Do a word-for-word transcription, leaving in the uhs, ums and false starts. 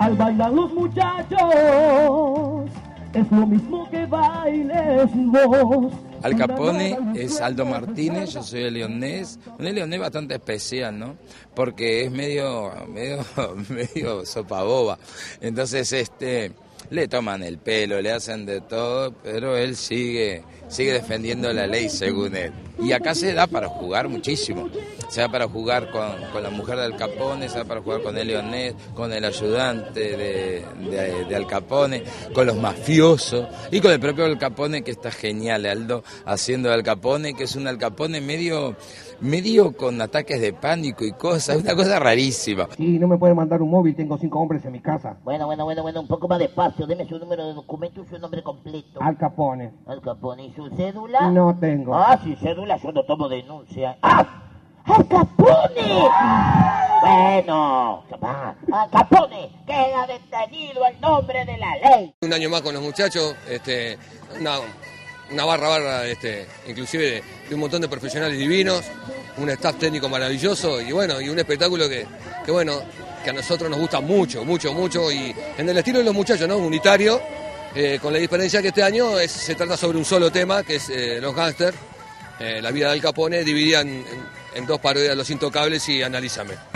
Al bailar los muchachos es lo mismo que bailes vos. Al Capone es Aldo Martínez, yo soy el leonés, un leonés bastante especial, ¿no? Porque es medio, medio, medio sopaboba, entonces este, le toman el pelo, le hacen de todo, pero él sigue, sigue defendiendo la ley según él. Y acá se da para jugar muchísimo, se da para jugar con, con la mujer de Al Capone, se da para jugar con el leonés, con el ayudante de, de, de Al Capone, con los mafiosos y con el propio Al Capone, que está genial, Aldo, haciendo de Al Capone, que es un Al Capone medio, medio con ataques de pánico y cosas, una cosa rarísima. Sí, no me pueden mandar un móvil, tengo cinco hombres en mi casa. Bueno, bueno, bueno, bueno, un poco más despacio, deme su número de documento y su nombre completo. Al Capone. Al Capone, ¿y su cédula? No tengo. Ah, sin cédula yo no tomo denuncia. ¡Ah! ¡Al Capone! Bueno, Al Capone queda detenido en nombre de la ley. Un año más con los muchachos, este, una, una barra barra, este, inclusive de, de un montón de profesionales divinos, un staff técnico maravilloso y bueno, y un espectáculo que, que bueno, que a nosotros nos gusta mucho, mucho, mucho y en el estilo de los muchachos, ¿no? Unitario, eh, con la diferencia que este año es, se trata sobre un solo tema, que es eh, los gángsters, eh, la vida de Al Capone, dividida en, en, en dos parodias, Los Intocables y Analízame.